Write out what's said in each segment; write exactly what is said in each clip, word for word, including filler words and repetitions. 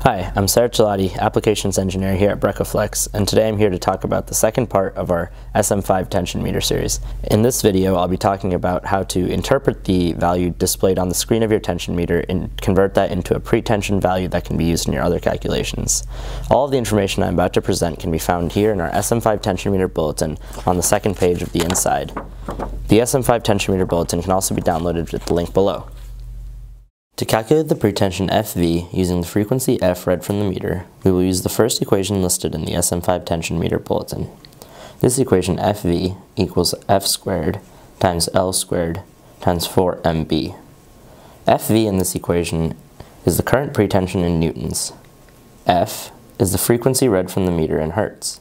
Hi, I'm Sarath, Applications Engineer here at BRECOflex, and today I'm here to talk about the second part of our S M five tension meter series. In this video, I'll be talking about how to interpret the value displayed on the screen of your tension meter and convert that into a pretension value that can be used in your other calculations. All of the information I'm about to present can be found here in our S M five tension meter bulletin on the second page of the inside. The S M five tension meter bulletin can also be downloaded at the link below. To calculate the pretension F V using the frequency F read from the meter, we will use the first equation listed in the S M five tension meter bulletin. This equation F V equals F squared times L squared times four M B. F V in this equation is the current pretension in newtons. F is the frequency read from the meter in hertz.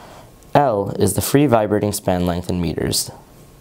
L is the free vibrating span length in meters.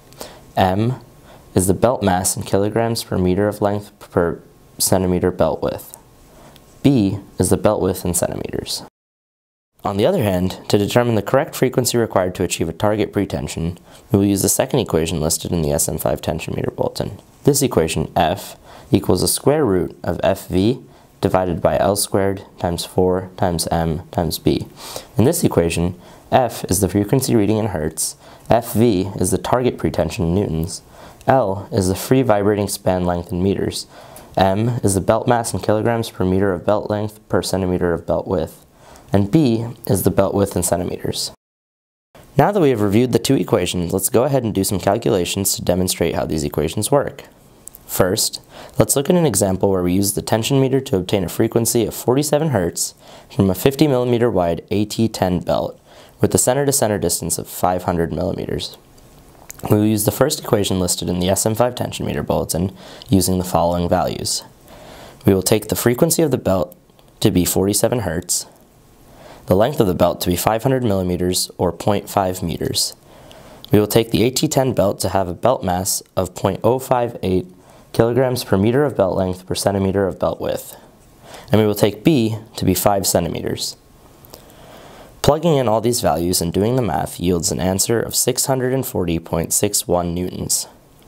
M is the belt mass in kilograms per meter of length per centimeter belt width. B is the belt width in centimeters. On the other hand, to determine the correct frequency required to achieve a target pretension, we will use the second equation listed in the S M five tension meter bulletin. This equation, F, equals the square root of F V divided by L squared times four times M times B. In this equation, F is the frequency reading in hertz, F V is the target pretension in newtons, L is the free vibrating span length in meters, M is the belt mass in kilograms per meter of belt length per centimeter of belt width, and B is the belt width in centimeters. Now that we have reviewed the two equations, let's go ahead and do some calculations to demonstrate how these equations work. First, let's look at an example where we use the tension meter to obtain a frequency of forty-seven hertz from a fifty millimeter wide A T ten belt with a center-to-center distance of five hundred millimeters. We will use the first equation listed in the S M five tension meter bulletin using the following values. We will take the frequency of the belt to be forty-seven hertz, the length of the belt to be five hundred millimeters or zero point five meters. We will take the A T ten belt to have a belt mass of zero point zero five eight kilograms per meter of belt length per centimeter of belt width. And we will take B to be five centimeters. Plugging in all these values and doing the math yields an answer of six hundred forty point six one newtons.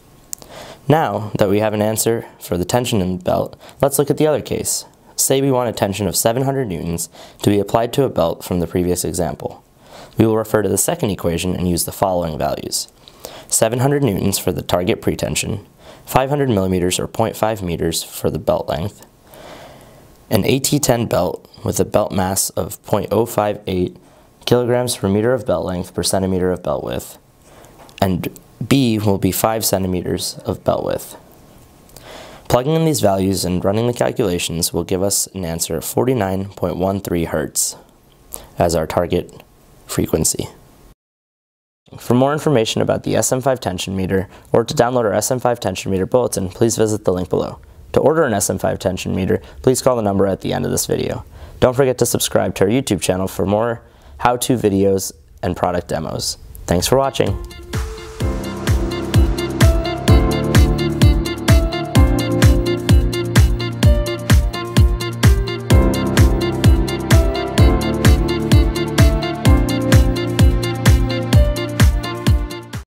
Now that we have an answer for the tension in the belt, let's look at the other case. Say we want a tension of seven hundred newtons to be applied to a belt from the previous example. We will refer to the second equation and use the following values. seven hundred newtons for the target pretension, five hundred millimeters or zero point five meters for the belt length, an A T ten belt with a belt mass of zero point zero five eight kilograms per meter of belt length per centimeter of belt width, and B will be five centimeters of belt width. Plugging in these values and running the calculations will give us an answer of forty-nine point one three hertz as our target frequency. For more information about the S M five tension meter or to download our S M five tension meter bulletin, please visit the link below. To order an S M five tension meter, please call the number at the end of this video. Don't forget to subscribe to our YouTube channel for more how-to videos and product demos. Thanks for watching.